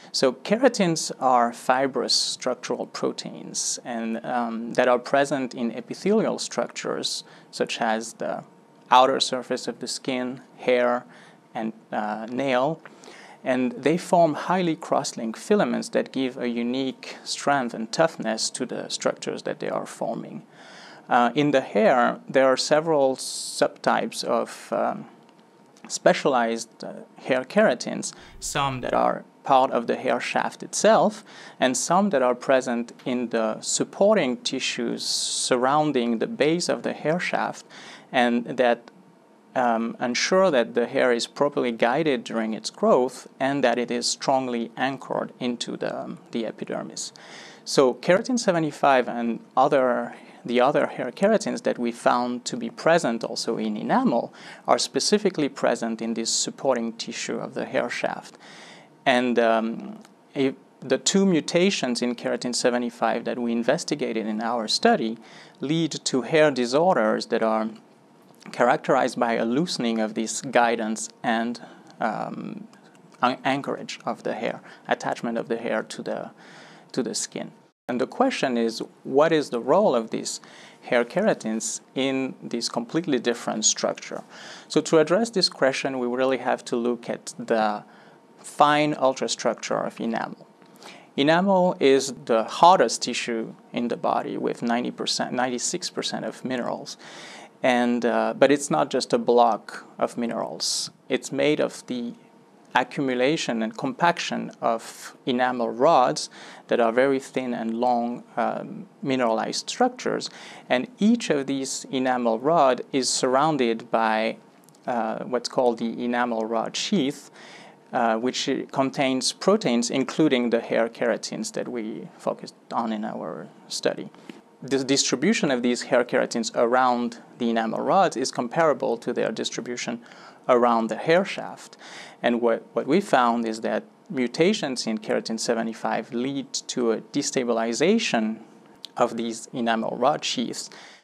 So keratins are fibrous structural proteins and that are present in epithelial structures such as the outer surface of the skin, hair, and nail. And they form highly cross-linked filaments that give a unique strength and toughness to the structures that they are forming. In the hair, there are several subtypes of specialized hair keratins, some that are part of the hair shaft itself, and some that are present in the supporting tissues surrounding the base of the hair shaft, and that ensure that the hair is properly guided during its growth and that it is strongly anchored into the epidermis. So keratin 75 and the other hair keratins that we found to be present also in enamel are specifically present in this supporting tissue of the hair shaft. And the two mutations in keratin 75 that we investigated in our study lead to hair disorders that are characterized by a loosening of this guidance and anchorage of the hair, attachment of the hair to the skin. And the question is, what is the role of these hair keratins in this completely different structure? So to address this question, we really have to look at the fine ultrastructure of enamel. Enamel is the hardest tissue in the body with 96% of minerals. And, but it's not just a block of minerals. It's made of the accumulation and compaction of enamel rods that are very thin and long mineralized structures. And each of these enamel rod is surrounded by what's called the enamel rod sheath, which contains proteins, including the hair keratins that we focused on in our study. The distribution of these hair keratins around the enamel rods is comparable to their distribution around the hair shaft. And what we found is that mutations in keratin 75 lead to a destabilization of these enamel rod sheaths,